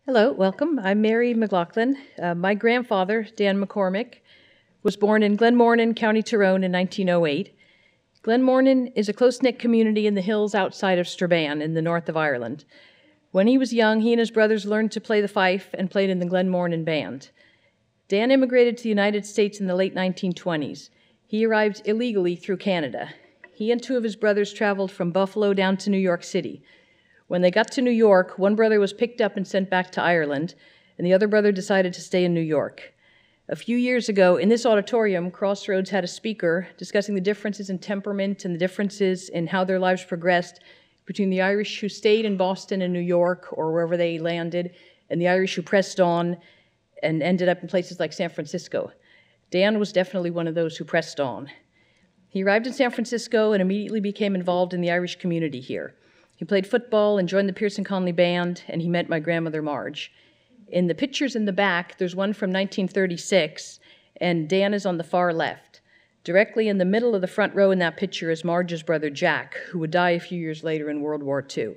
Hello, welcome. I'm Mary McLaughlin. My grandfather, Dan McCormick, was born in Glenmornan, County Tyrone in 1908. Glenmornan is a close-knit community in the hills outside of Strabane in the north of Ireland. When he was young, he and his brothers learned to play the fife and played in the Glenmornan band. Dan immigrated to the United States in the late 1920s. He arrived illegally through Canada. He and two of his brothers traveled from Buffalo down to New York City. When they got to New York, one brother was picked up and sent back to Ireland, and the other brother decided to stay in New York. A few years ago, in this auditorium, Crossroads had a speaker discussing the differences in temperament and the differences in how their lives progressed between the Irish who stayed in Boston and New York or wherever they landed, and the Irish who pressed on and ended up in places like San Francisco. Dan was definitely one of those who pressed on. He arrived in San Francisco and immediately became involved in the Irish community here. He played football and joined the Pearse and Connolly band, and he met my grandmother, Marge. In the pictures in the back, there's one from 1936, and Dan is on the far left. Directly in the middle of the front row in that picture is Marge's brother, Jack, who would die a few years later in World War II.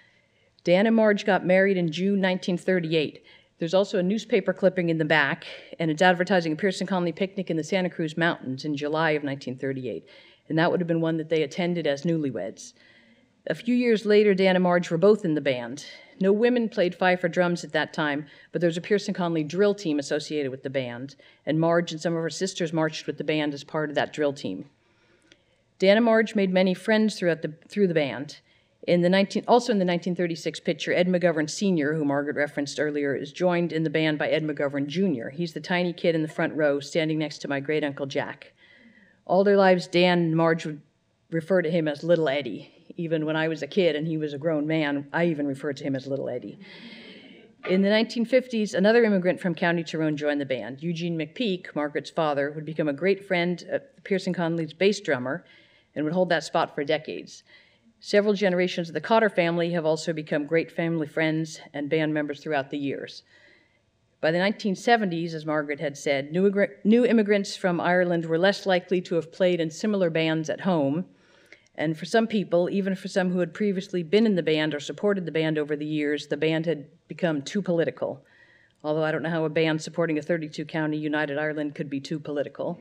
Dan and Marge got married in June 1938. There's also a newspaper clipping in the back, and it's advertising a Pearse and Connolly picnic in the Santa Cruz Mountains in July of 1938, and that would have been one that they attended as newlyweds. A few years later, Dan and Marge were both in the band. No women played fife or drums at that time, but there was a Pearse and Connolly drill team associated with the band, and Marge and some of her sisters marched with the band as part of that drill team. Dan and Marge made many friends through the band. Also in the 1936 picture, Ed McGovern Sr., who Margaret referenced earlier, is joined in the band by Ed McGovern Jr. He's the tiny kid in the front row standing next to my great-uncle Jack. All their lives, Dan and Marge would refer to him as Little Eddie. Even when I was a kid and he was a grown man, I even referred to him as Little Eddie. In the 1950s, another immigrant from County Tyrone joined the band. Eugene McPeak, Margaret's father, would become a great friend of Pearse and Connolly's bass drummer and would hold that spot for decades. Several generations of the Cotter family have also become great family friends and band members throughout the years. By the 1970s, as Margaret had said, new immigrants from Ireland were less likely to have played in similar bands at home. And for some people, even for some who had previously been in the band or supported the band over the years, the band had become too political. Although I don't know how a band supporting a 32-county United Ireland could be too political.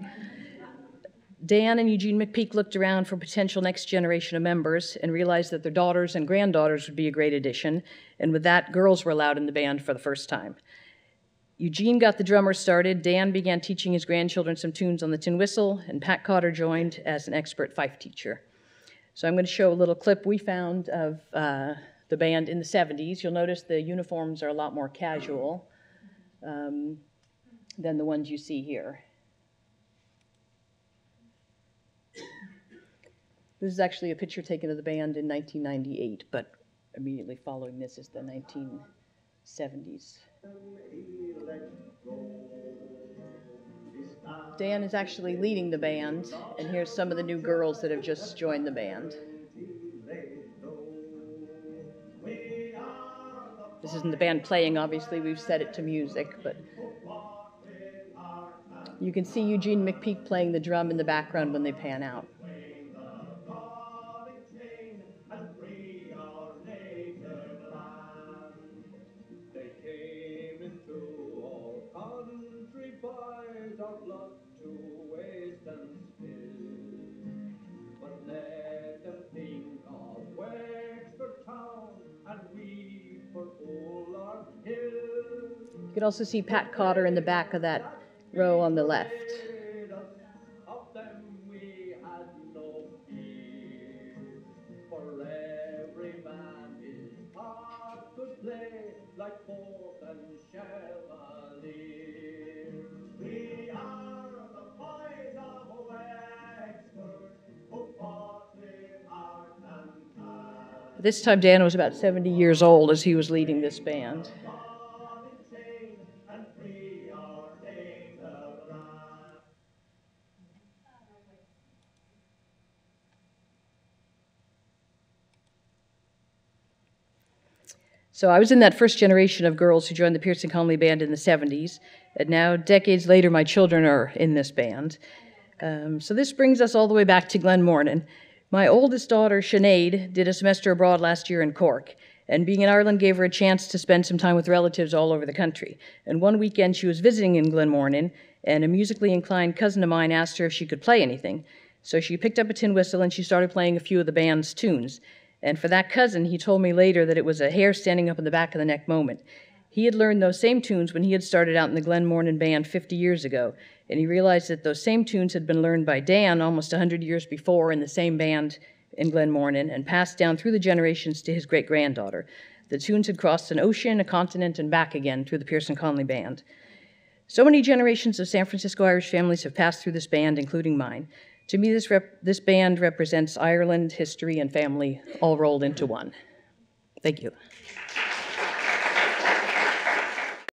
Dan and Eugene McPeak looked around for potential next generation of members and realized that their daughters and granddaughters would be a great addition. And with that, girls were allowed in the band for the first time. Eugene got the drummer started. Dan began teaching his grandchildren some tunes on the tin whistle, and Pat Cotter joined as an expert fife teacher. So I'm going to show a little clip we found of the band in the 70s. You'll notice the uniforms are a lot more casual than the ones you see here. This is actually a picture taken of the band in 1998, but immediately following this is the 1970s. Dan is actually leading the band, and here's some of the new girls that have just joined the band. This isn't the band playing, obviously, we've set it to music, but you can see Eugene McPeak playing the drum in the background when they pan out. You can also see Pat Cotter in the back of that row on the left. This time Dan was about 70 years old as he was leading this band. So I was in that first generation of girls who joined the Pearse and Connolly band in the 70s, and now, decades later, my children are in this band. So this brings us all the way back to Glenmornan. My oldest daughter, Sinead, did a semester abroad last year in Cork, And being in Ireland gave her a chance to spend some time with relatives all over the country. And one weekend she was visiting in Glenmornan, and a musically inclined cousin of mine asked her if she could play anything. So she picked up a tin whistle and she started playing a few of the band's tunes. And for that cousin, he told me later that it was a hair standing up in the back of the neck moment. He had learned those same tunes when he had started out in the Glenmornan band 50 years ago, and he realized that those same tunes had been learned by Dan almost 100 years before in the same band in Glenmornan and passed down through the generations to his great-granddaughter. The tunes had crossed an ocean, a continent, and back again through the Pearse and Connolly band. So many generations of San Francisco Irish families have passed through this band, including mine. To me, this band represents Ireland, history, and family all rolled into one. Thank you.